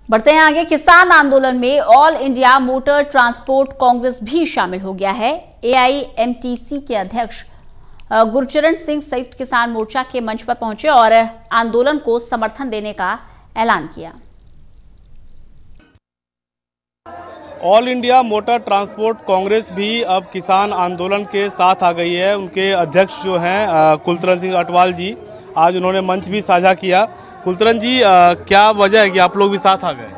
बढ़ते हैं आगे। किसान आंदोलन में All India Motor Transport Congress भी शामिल हो गया है। एआईएमटीसी के अध्यक्ष गुरचरण सिंह संयुक्त किसान मोर्चा के मंच पर पहुंचे और आंदोलन को समर्थन देने का ऐलान किया। All India Motor Transport Congress भी अब किसान आंदोलन के साथ आ गई है। उनके अध्यक्ष जो हैं कुलतरन सिंह अटवाल जी, आज उन्होंने मंच भी साझा किया। कुलतरन जी, क्या वजह है कि आप लोग भी साथ आ गए?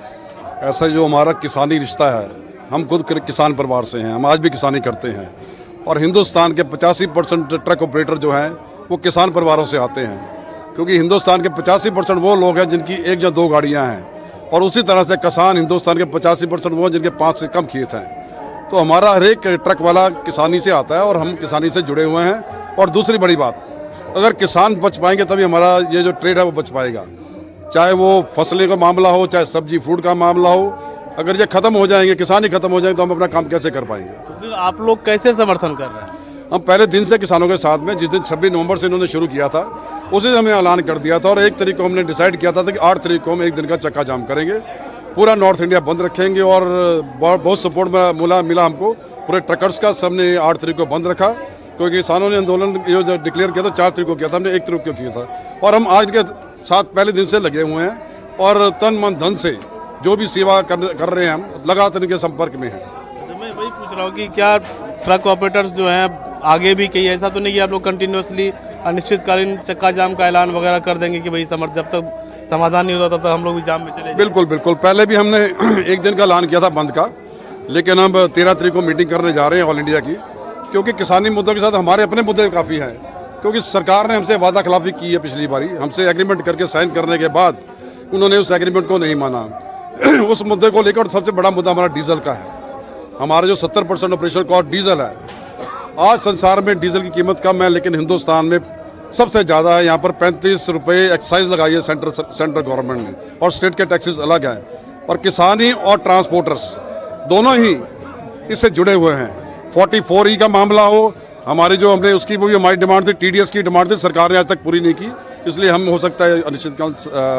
ऐसा जो हमारा किसानी रिश्ता है, हम खुद किसान परिवार से हैं, हम आज भी किसानी करते हैं और हिंदुस्तान के 85% ट्रक ऑपरेटर जो हैं वो किसान परिवारों से आते हैं, क्योंकि हिंदुस्तान के 85% वो लोग हैं जिनकी 1 या 2 गाड़ियाँ हैं और उसी तरह से किसान हिंदुस्तान के 85% वो जिनके 5 से कम खेत हैं। तो हमारा हर एक ट्रक वाला किसानी से आता है और हम किसानी से जुड़े हुए हैं। और दूसरी बड़ी बात, अगर किसान बच पाएंगे तभी हमारा ये जो ट्रेड है वो बच पाएगा, चाहे वो फसलें का मामला हो, चाहे सब्जी फ्रूट का मामला हो। अगर ये खत्म हो जाएंगे, किसान ही खत्म हो जाएंगे, तो हम अपना काम कैसे कर पाएंगे? तो फिर आप लोग कैसे समर्थन कर रहे हैं? हम पहले दिन से किसानों के साथ में, जिस दिन 26 नवंबर से इन्होंने शुरू किया था उसी दिन हमने ऐलान कर दिया था और 1 तारीख को हमने डिसाइड किया था कि 8 तारीख को हम 1 दिन का चक्का जाम करेंगे, पूरा नॉर्थ इंडिया बंद रखेंगे। और बहुत सपोर्ट मिला हमको पूरे ट्रकर्स का। सबने 8 तारीख को बंद रखा, क्योंकि किसानों ने आंदोलन जो डिक्लेयर किया था 4 तारीख को किया था, हमने 1 तारीख को किया था। और हम आज के साथ पहले दिन से लगे हुए हैं और तन मन धन से जो भी सेवा कर रहे हैं, हम लगातार इनके संपर्क में हैं। मैं वही पूछ रहा हूँ कि क्या ट्रक ऑपरेटर्स जो हैं आगे भी कहीं ऐसा तो नहीं कि आप लोग कंटिन्यूसली अनिश्चितकालीन चक्का जाम का ऐलान वगैरह कर देंगे कि भाई जब तक समाधान नहीं होता तब तक हम लोग भी जाम में चले? बिल्कुल बिल्कुल, पहले भी हमने 1 दिन का ऐलान किया था बंद का, लेकिन हम 13 तारीख को मीटिंग करने जा रहे हैं ऑल इंडिया की, क्योंकि किसानी मुद्दों के साथ हमारे अपने मुद्दे काफ़ी हैं। क्योंकि सरकार ने हमसे वादा खिलाफी की है पिछली बारी, हमसे एग्रीमेंट करके साइन करने के बाद उन्होंने उस एग्रीमेंट को नहीं माना। उस मुद्दे को लेकर सबसे बड़ा मुद्दा हमारा डीजल का है। हमारा जो 70% ऑपरेशन कॉस्ट डीजल है। आज संसार में डीजल की कीमत कम है, लेकिन हिंदुस्तान में सबसे ज़्यादा है। यहाँ पर 35 रुपये एक्साइज लगाई है सेंट्रल गवर्नमेंट ने, और स्टेट के टैक्सेस अलग हैं। और किसानी और ट्रांसपोर्टर्स दोनों ही इससे जुड़े हुए हैं। 44E का मामला हो, हमारी जो हमने उसकी वो भी हमारी डिमांड थी, TDS की डिमांड थी, सरकार ने आज तक पूरी नहीं की, इसलिए हम हो सकता है अनिश्चितकाल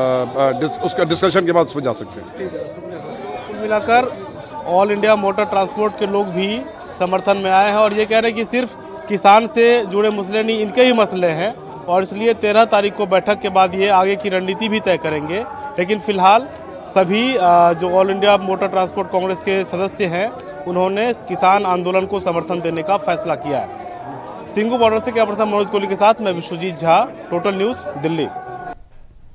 उसका डिस्कशन के बाद उस पर जा सकते हैं। कुल मिलाकर ऑल इंडिया मोटर ट्रांसपोर्ट के लोग भी समर्थन में आए हैं और ये कह रहे हैं कि सिर्फ किसान से जुड़े मसले नहीं, इनके ही मसले हैं और इसलिए 13 तारीख को बैठक के बाद ये आगे की रणनीति भी तय करेंगे। लेकिन फिलहाल सभी जो All India Motor Transport Congress के सदस्य हैं उन्होंने किसान आंदोलन को समर्थन देने का फैसला किया है। सिंगू बॉर्डर से कैमरा पर्सन मनोज कोहली के साथ मैं विश्वजीत झा, टोटल न्यूज़, दिल्ली।